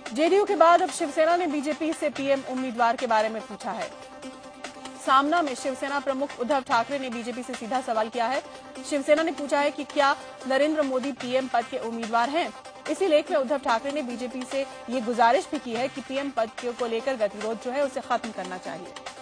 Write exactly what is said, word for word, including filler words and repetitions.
JDU के बाद अब शिवसेना ने बीजेपी से पीएम उम्मीदवार के बारे में पूछा है। सामना में शिवसेना प्रमुख उद्धव ठाकरे ने बीजेपी से सीधा सवाल किया है। शिवसेना ने पूछा है कि क्या नरेंद्र मोदी पीएम पद के उम्मीदवार हैं। इसी लेख में उद्धव ठाकरे ने बीजेपी से ये गुजारिश भी की है कि पीएम पद को लेकर गतिरोध जो है उसे खत्म करना चाहिए।